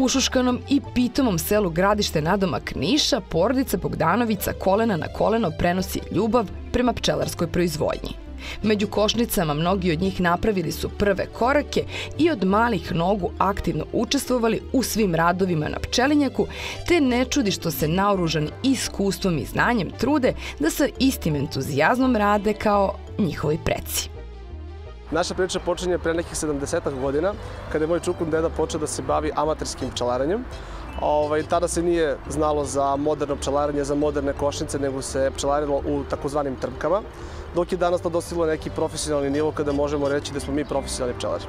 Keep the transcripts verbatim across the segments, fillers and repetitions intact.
U ušuškanom i pitomom selu Gradište nadomak Niša, porodica Bogdanović kolena na koleno prenosi ljubav prema pčelarskoj proizvodnji. Među košnicama mnogi od njih napravili su prve korake i od malih nogu aktivno učestvovali u svim radovima na pčelinjaku, te ne čudi što se naoružani iskustvom i znanjem trude da sa istim entuzijazmom rade kao njihovi preci. Naša priča počinje pre nekih sedamdesetak godina, kada je moj čukun deda počeo da se bavi amaterskim pčelarenjem. Ovaj, tada se nije znalo za moderno pčelarenje, za moderne košnice, nego se pčelarilo u takozvanim trpkama, dok je danas to dostiglo neki profesionalni nivo kada možemo reći da smo mi profesionalni pčelari.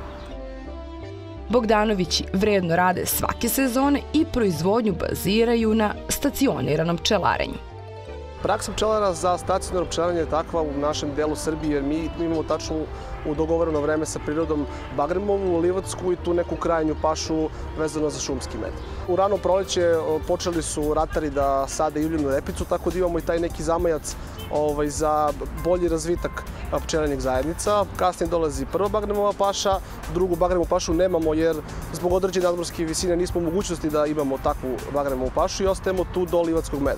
Bogdanovići vredno rade svake sezone i proizvodnju baziraju na stacioniranom pčelarenju. Praksa pčelara za stacionarno pčelaranje je takva u našem delu Srbije, jer mi imamo tačno u dogovoreno vreme sa prirodom Bagremovu, Livatsku i tu neku krajnju pašu vezano za šumski med. U rano proleće počeli su ratari da sade juljenu repicu, tako da imamo i taj neki zamajac ovaj, za bolji razvitak pčelinjih zajednica. Kasnije dolazi prva Bagremova paša, drugu Bagremovu pašu nemamo jer zbog određene nadmorske visine nismo u mogućnosti da imamo takvu Bagremovu pašu i ostajemo tu do livatskog meda.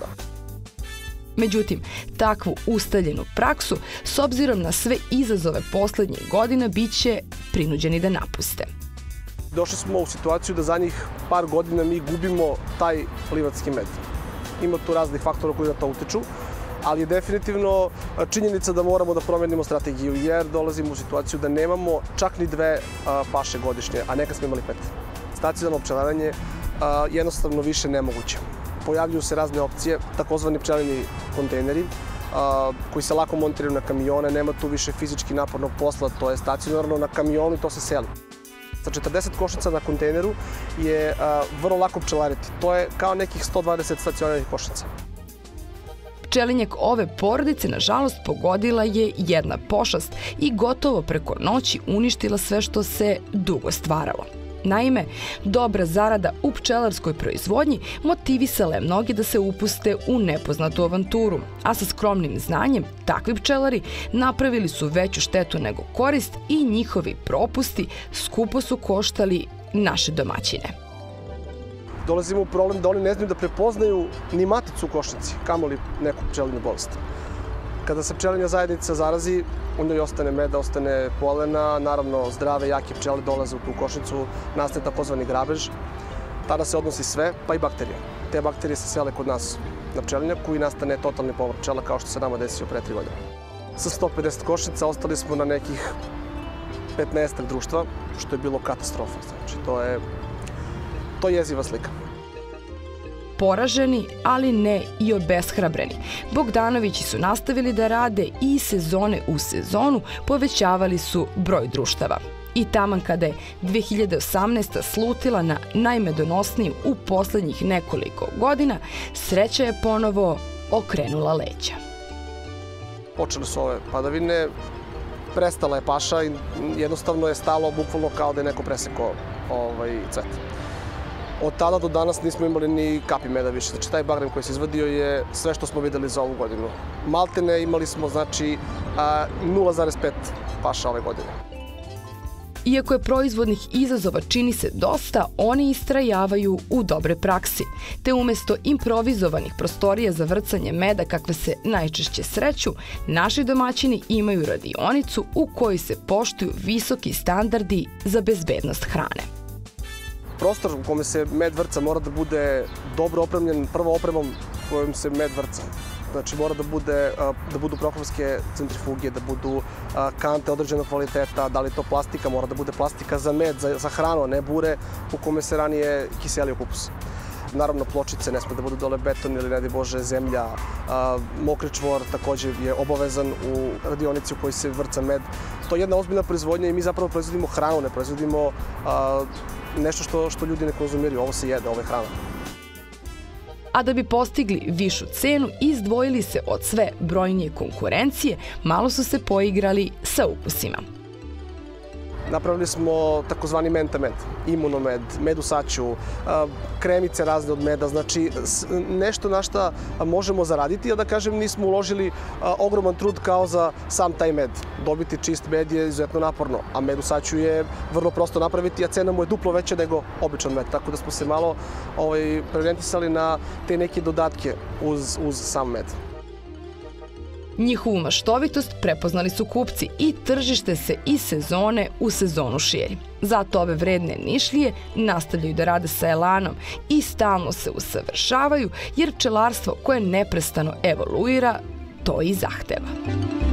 Međutim, takvu ustaljenu praksu, s obzirom na sve izazove poslednjih godina, bit će prinuđeni da napuste. Došli smo u situaciju da za njih par godina mi gubimo taj livatski med. Ima tu raznih faktora koji na to utiču, ali je definitivno činjenica da moramo da promenimo strategiju, jer dolazimo u situaciju da nemamo čak ni dve paše godišnje, a nekad smo imali pet. Stacionarno pčelaranje jednostavno više nemoguće. Pojavljuju se razne opcije, takozvani pčelinji kontejneri, koji se lako montiraju na kamione, nema tu više fizički napornog posla, to je stacionarno na kamionu i to se seli. Sa četrdeset košnica na kontejneru je vrlo lako pčelariti. To je kao nekih sto dvadeset stacionarnih košnica. Pčelinjak ove porodice, nažalost, pogodila je jedna pošast i gotovo preko noći uništila sve što se dugo stvaralo. Naime, dobra zarada u pčelarskoj proizvodnji motivisala je mnogi da se upuste u nepoznatu avanturu, a sa skromnim znanjem takvi pčelari napravili su veću štetu nego korist i njihovi propusti skupo su koštali naše domaćine. Dolazimo u problem da oni ne znaju da prepoznaju ni maticu u košnici, kamoli neku pčelinu bolest. Kada se pčelinja zajednica zarazi, u njoj ostane meda, ostane polena, naravno zdrave, jake pčele dolaze u tu košnicu, nastaje takozvani grabež. Tada se odnosi sve, pa i bakterije. Te bakterije se sele kod nas na pčelinjaku i nastane totalni pomor pčela kao što se nama desio pre tri godine. Sa sto pedeset košnica ostali smo na nekih petnaestak društva, što je bilo katastrofa. Znači, to je, to je jeziva slika. Poraženi, ali ne i obeshrabreni. Bogdanovići su nastavili da rade i sezone u sezonu povećavali su broj društava. I taman kada je dve hiljade osamnaeste. slutila na najmedonosnijim u poslednjih nekoliko godina, sreća je ponovo okrenula leđa. Počele su ove padavine, prestala je paša i jednostavno je stalo bukvalno kao da je neko presekao ovaj cvet. Od tada do danas nismo imali ni kapi meda više. Znači, taj bagrem koji se izvadio je sve što smo videli za ovu godinu. Maltene imali smo, znači, nula zarez pet paša ove godine. Iako je proizvodnih izazova čini se dosta, oni istrajavaju u dobre praksi. Te umesto improvizovanih prostorija za vrcanje meda kakve se najčešće sreću, naši domaćini imaju radionicu u kojoj se poštuju visoki standardi za bezbednost hrane. Prostor u kome se med vrca mora da bude dobro opremljen prvo opremom kojom se med vrca. Znači mora da, bude, da budu prohorske centrifuge, da budu kante određenog kvaliteta, da li to plastika, mora da bude plastika za med, za, za hranu, a ne bure u kome se ranije kiselio kupus. Naravno, pločice ne sme da budu dole beton ili, ne daj Bože, zemlja. Mokri čvor takođe je obavezan u radionici u kojoj se vrca med. To je jedna ozbiljna proizvodnja i mi zapravo proizvodimo hranu, ne proizvodimo nešto što, što ljudi ne konzumiraju. Ovo se jede, ovo je hrana. A da bi postigli višu cenu, izdvojili se od sve brojnije konkurencije, malo su se poigrali sa ukusima. Napravili smo takozvani menta med, imunomed, med u saću, kremice razne od meda, znači nešto na šta možemo zaraditi, a da kažem nismo uložili ogroman trud kao za sam taj med. Dobiti čist med je izuzetno naporno, a med u saću je vrlo prosto napraviti, a cena mu je duplo veća nego običan med, tako da smo se malo ovaj, preorijentisali na te neke dodatke uz, uz sam med. Njihovu maštovitost prepoznali su kupci i tržište se iz sezone u sezonu širi. Zato ove vredne Nišlije nastavljaju da rade sa elanom i stalno se usavršavaju, jer pčelarstvo koje neprestano evoluira to i zahteva.